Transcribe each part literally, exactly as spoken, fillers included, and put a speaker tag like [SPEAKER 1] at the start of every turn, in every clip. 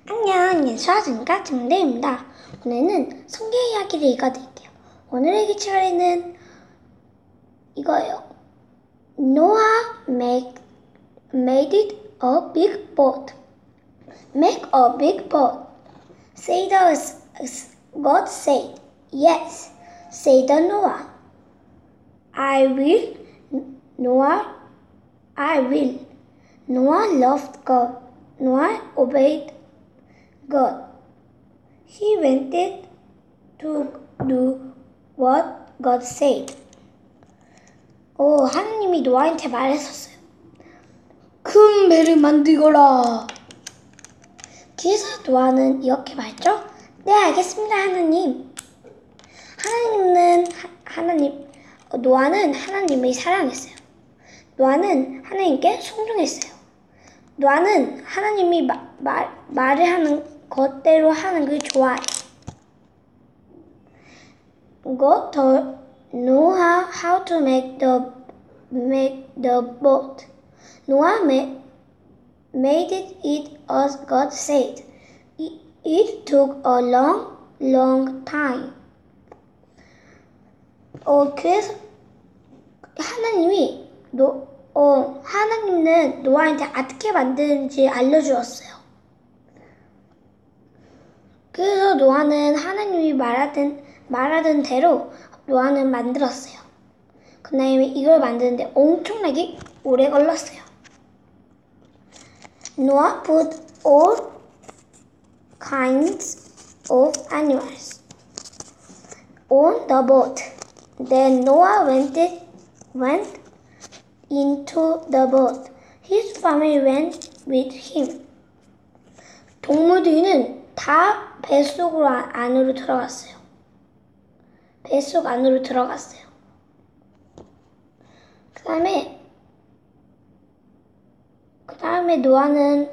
[SPEAKER 1] 안녕, 수아증가 정대입니다. 오늘은 성경 이야기를 읽어드릴게요. 오늘의 기차리는 이거예요. Noah make, made it a big boat. Make a big boat. Say the God said, yes. Say the Noah. I will. Noah, I will. Noah loved God. Noah obeyed God. He wanted to do what God said. 오, 하느님이 노아한테 말했었어요. 큰 배를 만들거라. 그래서 노아는 이렇게 말했죠. 네, 알겠습니다, 하느님. 하느님은 하, 하나님 노아는 하나님을 사랑했어요. 노아는 하나님께 순종했어요. 노아는 하나님이 마, 말, 말을 하는 것대로 하는 걸 좋아해요. God told Noah how to make the make the boat. Noah made, made it, it as God said. It, it took a long, long time. 어, 그래서 하나님이 노, 어, 하나님은 노아한테 어떻게 만드는지 알려주었어요. 그래서 노아는 하나님이 말하던, 말하던 대로 노아는 만들었어요. 그 다음에 이걸 만드는데 엄청나게 오래 걸렸어요. Noah put all kinds of animals on the boat. Then Noah went, it, went into the boat. His family went with him. 동물들은 다 뱃속으로 안으로 들어갔어요. 뱃속 안으로 들어갔어요. 그 다음에 그 다음에 노아는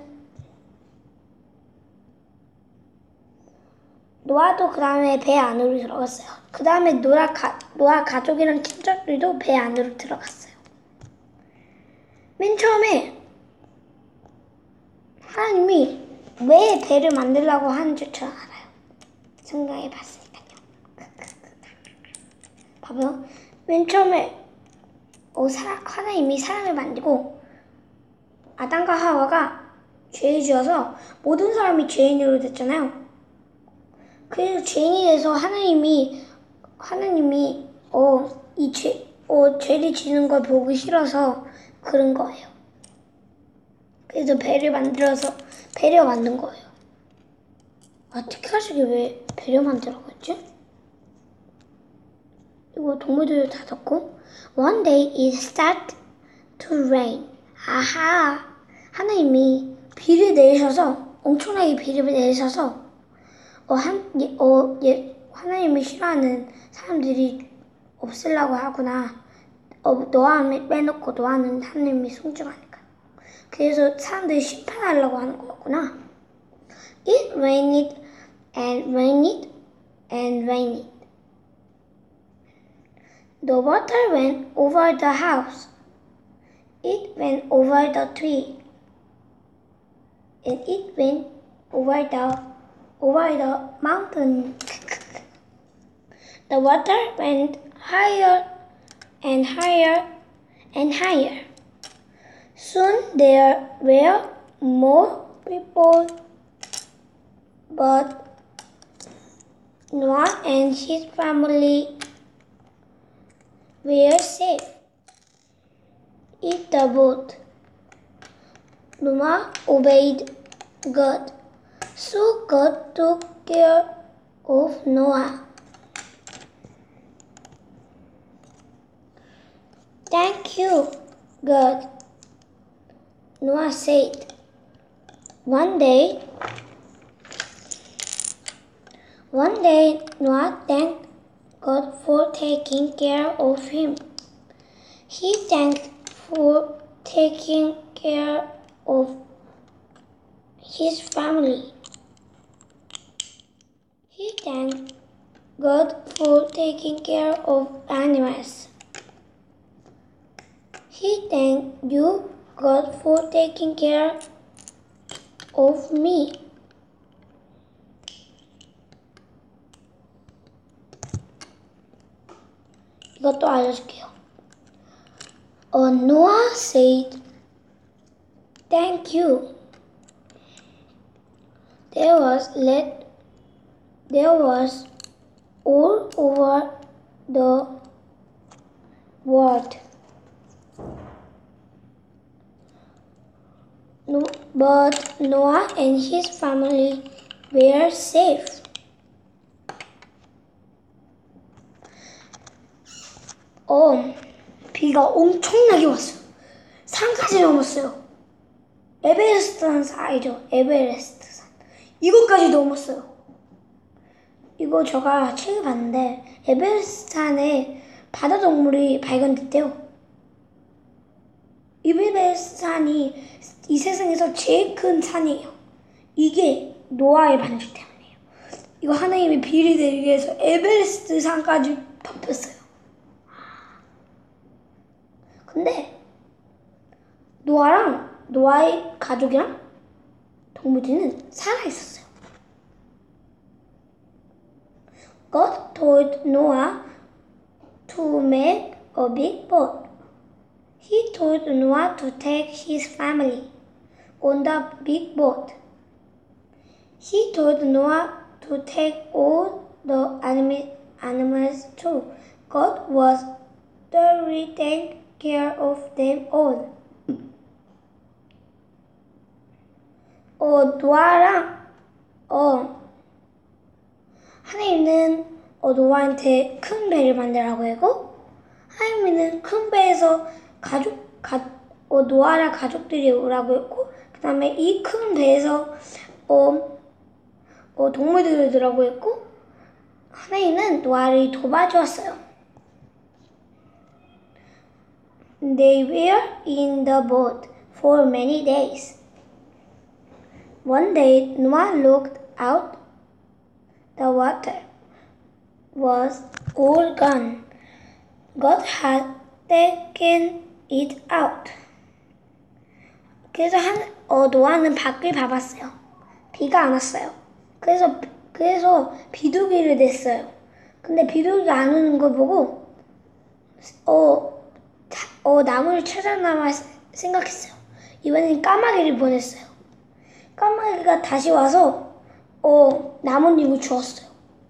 [SPEAKER 1] 노아도 그 다음에 배 안으로 들어갔어요. 그 다음에 노아, 가, 노아 가족이랑 친척들도 배 안으로 들어갔어요. 맨 처음에 하나님이 왜 배를 만들라고 하는지 저 알아요. 성경에 봤으니까요. 봐봐요. 맨 처음에 어, 사람, 하나님이 사람을 만들고 아담과 하와가 죄를 지어서 모든 사람이 죄인으로 됐잖아요. 그래서 죄인이 돼서 하나님이 하나님이 어, 이 죄, 어, 죄를 지는 걸 보기 싫어서 그런 거예요. 그래서 배를 만들어서 배려 만든 거예요. 어떻게 하시게 왜 배려 만들어갔지? 이거 동물들도 다 덮고 One day it started to rain. 아하! 하나님이 비를 내리셔서 엄청나게 비를 내리셔서 어, 한, 예, 어, 예, 하나님이 싫어하는 사람들이 없으려고 하구나. 어, 노아를 빼놓고 노아는 하나님이 순종하니까. 그래서 사람들이 심판하려고 하는 거구나. It rained and rained and rained. The water went over the house. It went over the tree. And it went over the over the mountain. The water went higher and higher and higher. Soon there were more people, but Noah and his family were safe in the boat. Noah obeyed God, so God took care of Noah. Thank you, God, Noah said. One day, one day Noah thanked God for taking care of him. He thanked for taking care of his family. He thanked God for taking care of animals. He thanked you, God, for taking care of me. 이것도 알려줄게요. Uh, Noah said, "Thank you." There was let there was all over the world. No, but Noah and his family were safe. 어, 비가 엄청나게 왔어요. 산까지 넘었어요. 에베레스트산 산 알죠? 에베레스트산. 이것까지 넘었어요. 이거 제가 책을 봤는데 에베레스트산에 바다 동물이 발견됐대요. 에베레스트산이 이 세상에서 제일 큰 산이에요. 이게 노아의 반죽 때문이에요. 이거 하나님이 비를 내리기 위해서 에베레스트 산까지 덮였어요. 근데 노아랑 노아의 가족이랑 동물들은 살아있었어요. God told Noah to make a big boat. He told Noah to take his family on the big boat. He told Noah to take all the animals too. God was thoroughly taking care of them all. 어, 노아랑 어 하나님은 어, 노아한테 큰 배를 만들라고 하고 하나님은 큰 배에서 가족 가, 어, 노아랑 가족들이 오라고 했고 그 다음에 이 큰 배에서 어, 어, 동물들을 들라고 했고 하나님은 노아를 도와주었어요. They were in the boat for many days. One day, Noah looked out. The water was all gone. God had taken it out. 그래서 한, 어, 노아는 밖을 봐봤어요. 비가 안 왔어요. 그래서, 그래서 비둘기를 냈어요. 근데 비둘기가 안 오는 걸 보고, 어, 어, 나무를 찾아나마 생각했어요. 이번엔 까마귀를 보냈어요. 까마귀가 다시 와서 어, 나뭇잎을 주었어요.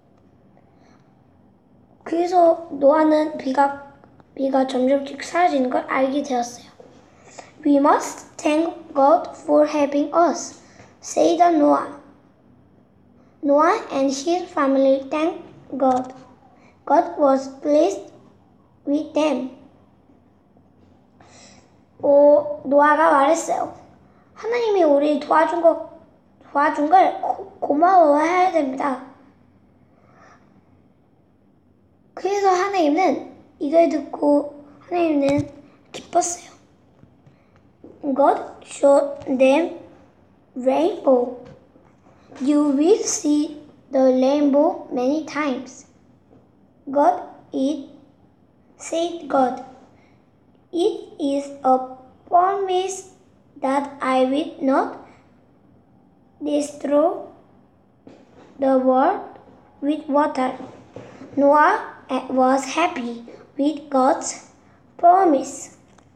[SPEAKER 1] 그래서 노아는 비가 비가 점점씩 사라지는 걸 알게 되었어요. We must thank God for helping us, said Noah. Noah and his family thanked God. God was pleased with them. 어, 노아가 말했어요. 하나님이 우리 도와준 거, 도와준 걸 고, 고마워해야 됩니다. 그래서 하나님은 이걸 듣고 하나님은 기뻤어요. God showed them rainbow. You will see the rainbow many times. God it said God. It is a promise that I will not destroy the world with water. Noah was happy with God's promise.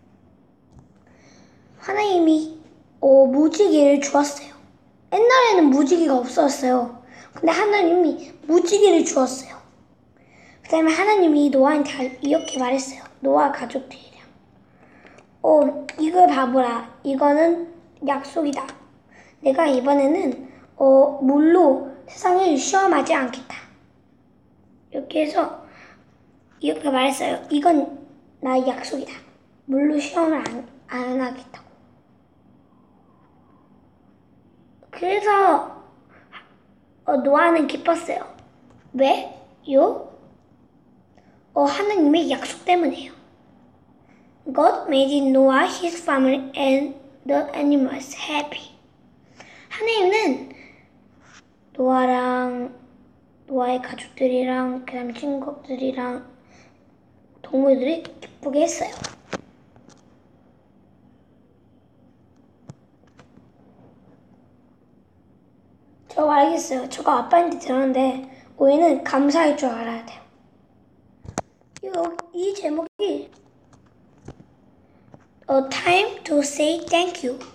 [SPEAKER 1] 하나님이 어, 무지개를 주었어요. 옛날에는 무지개가 없었어요. 근데 하나님이 무지개를 주었어요. 그 다음에 하나님이 노아한테 이렇게 말했어요. 노아 가족들이랑. 어, 이걸 봐보라. 이거는 약속이다. 내가 이번에는 어, 물로 세상을 시험하지 않겠다. 이렇게 해서 이렇게 말했어요. 이건 나의 약속이다. 물로 시험을 안, 안 하겠다고. 그래서 어, 노아는 기뻤어요. 왜요? 어, 하나님의 약속 때문이에요. God made Noah, his family, and the animals happy. 하나님은 노아랑 노아의 가족들이랑 그다음 친구들이랑 동물들이 기쁘게 했어요. 저 알겠어요. 저거 아빠한테 들었는데 우리는 감사할 줄 알아야 돼요. 이 제목이 A time to say thank you.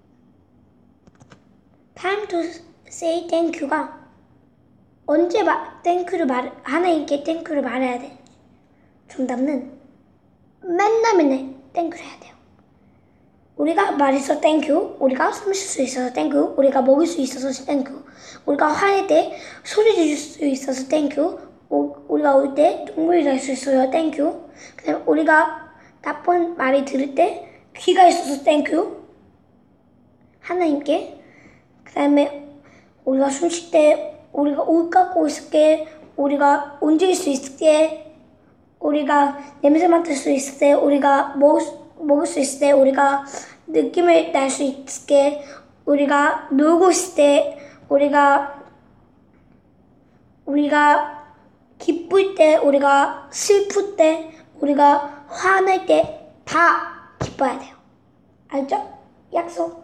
[SPEAKER 1] time to say thank you가 언제 마, 땡큐를 말, 하나님께 땡큐를 말해야 돼? 정답은 맨날 맨날 땡큐를 해야 돼요. 우리가 말해서 땡큐, 우리가 숨 쉴 수 있어서 땡큐, 우리가 먹을 수 있어서 땡큐, 우리가 화낼 때 소리 질 수 있어서 땡큐, 우리가 올 때 눈물이 날 수 있어서 땡큐, 그다음에 우리가 나쁜 말이 들을 때 귀가 있어서 땡큐, 하나님께, 그 다음에 우리가 숨 쉴 때 우리가 옷 갖고 있을 때, 우리가 움직일 수 있을 때, 우리가 냄새 맡을 수 있을 때, 우리가 먹을 수, 먹을 수 있을 때, 우리가 느낌을 날 수 있을 때, 우리가 놀고 있을 때, 우리가 우리가 기쁠 때, 우리가 슬플 때, 우리가 화낼 때 다 기뻐야 돼요. 알죠? 약속.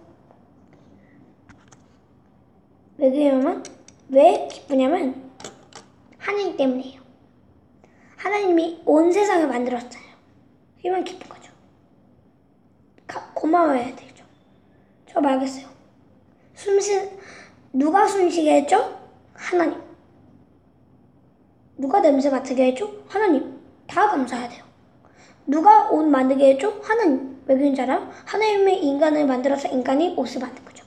[SPEAKER 1] 왜 그러냐면 왜 기쁘냐면 하나님 때문이에요. 하나님이 온 세상을 만들었어요. 그러면 기쁜 거죠. 가, 고마워해야 되죠. 저 말겠어요. 숨쉬 누가 숨쉬게 했죠? 하나님. 누가 냄새 맡게 했죠? 하나님. 다 감사해야 돼요. 누가 옷 만들게 했죠? 하나님. 왜 그런지 알아요? 하나님이 인간을 만들어서 인간이 옷을 만든 거죠.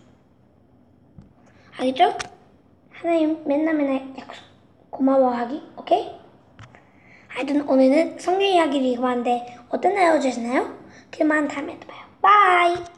[SPEAKER 1] 알겠죠? 하나님 맨날 맨날 약속. 고마워하기. 오케이? 하여튼 오늘은 성경 이야기를 읽어봤는데 어땠나요? 좋으셨나요? 그만 다음에 또 봐요. 바이!